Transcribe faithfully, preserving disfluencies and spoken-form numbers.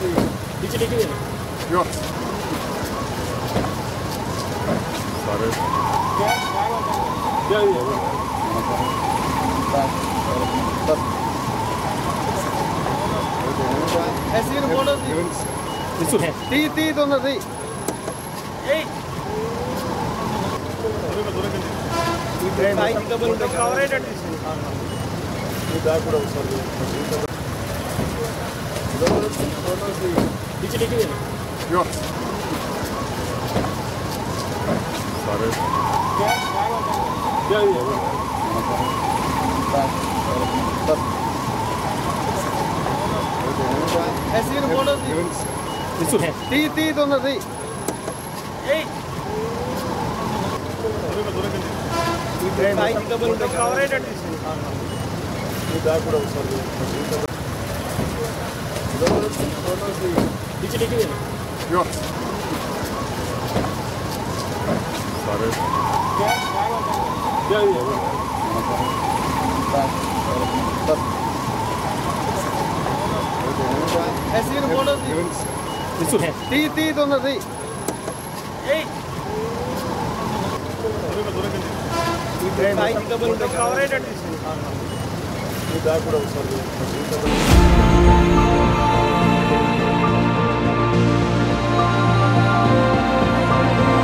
Yok. Sarı. Gel gel. ऐसे ही photo ती ती दोनों ती Yok. Sarı. Gel gel. ऐसे ही फोटो ती ती दोनों ती Yok. Sarı. Gel gel. ऐसे ही फोटो ती ती दोनों ती कवरेज